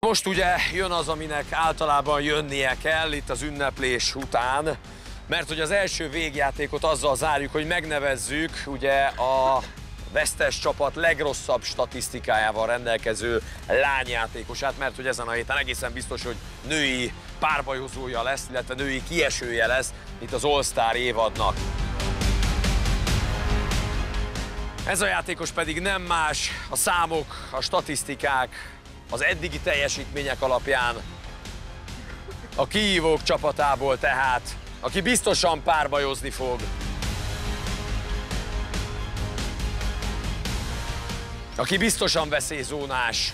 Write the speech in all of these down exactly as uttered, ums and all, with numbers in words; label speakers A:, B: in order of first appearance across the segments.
A: Most ugye jön az, aminek általában jönnie kell itt az ünneplés után, mert hogy az első végjátékot azzal zárjuk, hogy megnevezzük ugye a vesztes csapat legrosszabb statisztikájával rendelkező lányjátékosát, mert hogy ezen a héten egészen biztos, hogy női párbajozója lesz, illetve női kiesője lesz itt az All-Star évadnak. Ez a játékos pedig nem más, a számok, a statisztikák, az eddigi teljesítmények alapján a kihívók csapatából tehát, aki biztosan párbajozni fog. Aki biztosan veszélyzónás.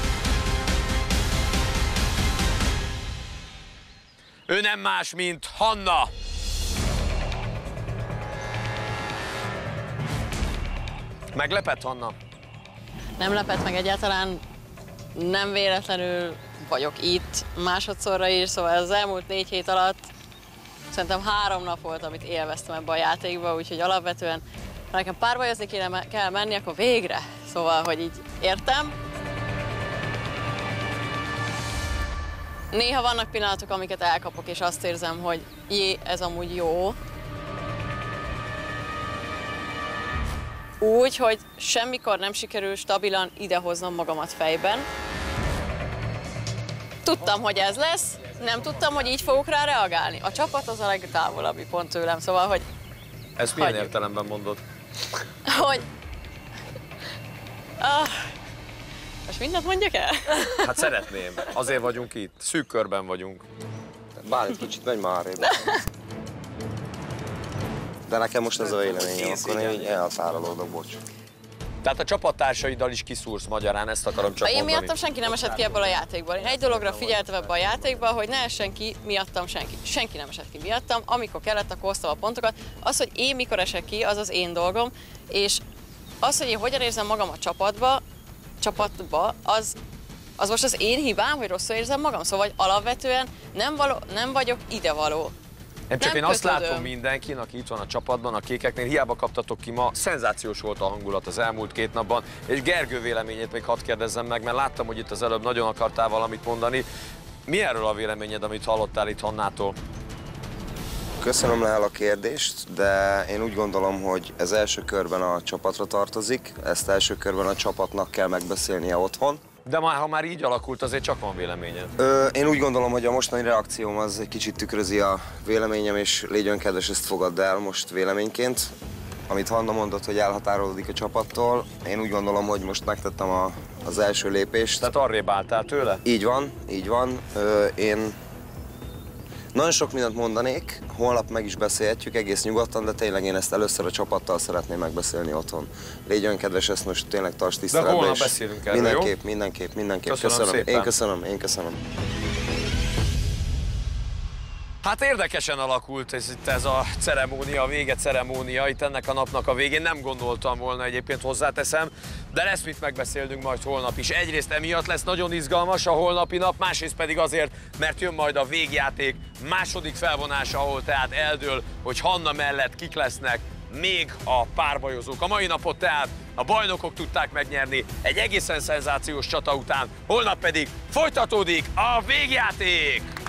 A: Ő nem más, mint Hanna. Meglepett, Hanna?
B: Nem lepett meg egyáltalán, nem véletlenül vagyok itt másodszorra is, szóval az elmúlt négy hét alatt szerintem három nap volt, amit élveztem ebbe a játékba, úgyhogy alapvetően ha nekem párbajozni kéne, kell menni, akkor végre. Szóval, hogy így értem. Néha vannak pillanatok, amiket elkapok, és azt érzem, hogy jé, ez amúgy jó. Úgy, hogy semmikor nem sikerül stabilan idehoznom magamat fejben. Tudtam, hogy ez lesz, nem tudtam, hogy így fogok rá reagálni. A csapat az a legtávolabbi pont tőlem, szóval, hogy...
A: Ezt milyen hagyjuk. Értelemben mondod?
B: Hogy... Ah, most mindent mondjak el?
A: Hát szeretném. Azért vagyunk itt. Szűk körben vagyunk.
C: Bálint, kicsit menj már arrébb. De nekem most ez a véleményem, akkor én így elhatárolódok, bocs.
A: Tehát a csapattársaiddal is kiszúrsz magyarán, ezt akarom csak
B: Én
A: mondani.
B: miattam senki nem esett ki ebből a játékból. Én egy dologra figyeltem ebbe a játékba, hogy ne essen ki miattam senki. Senki nem esett ki miattam, amikor kellett, akkor hoztam a pontokat. Az, hogy én mikor esek ki, az az én dolgom, és az, hogy én hogyan érzem magam a csapatba, csapatba, az, az most az én hibám, hogy rosszul érzem magam. Szóval alapvetően nem, való, nem vagyok idevaló.
A: Nem csak
B: nem
A: én azt
B: kötődöm.
A: látom mindenkin, aki itt van a csapatban, a kékeknél, hiába kaptatok ki ma, szenzációs volt a hangulat az elmúlt két napban, és Gergő véleményét még hadd kérdezzem meg, mert láttam, hogy itt az előbb nagyon akartál valamit mondani. Mi erről a véleményed, amit hallottál itt Hannától?
C: Köszönöm le a kérdést, de én úgy gondolom, hogy ez első körben a csapatra tartozik, ezt első körben a csapatnak kell megbeszélnie otthon.
A: De már, ha már így alakult, azért csak van véleményed.
C: Ö, én úgy gondolom, hogy a mostani reakcióm az egy kicsit tükrözi a véleményem, és légy kedves, ezt fogadd el most véleményként. Amit Hanna mondott, hogy elhatárolódik a csapattól, én úgy gondolom, hogy most megtettem a, az első lépést.
A: Tehát arrébb álltál tőle?
C: Így van, így van. Ö, én nagyon sok mindent mondanék, holnap meg is beszélhetjük egész nyugodtan, de tényleg én ezt először a csapattal szeretném megbeszélni otthon. Légy olyan kedves, ezt most tényleg tarts tiszteletbe.
A: De holnap beszélünk erről,
C: mindenképp,
A: jó?
C: mindenképp, mindenképp.
A: Köszönöm,
C: köszönöm.
A: szépen.
C: Én köszönöm, én köszönöm.
A: Hát érdekesen alakult ez itt ez a ceremónia, a vége ceremónia, itt ennek a napnak a végén. Nem gondoltam volna, egyébként hozzáteszem, de lesz mit megbeszélnünk majd holnap is. Egyrészt emiatt lesz nagyon izgalmas a holnapi nap, másrészt pedig azért, mert jön majd a végjáték második felvonása, ahol tehát eldől, hogy Hanna mellett kik lesznek még a párbajozók. A mai napot tehát a bajnokok tudták megnyerni egy egészen szenzációs csata után, holnap pedig folytatódik a végjáték!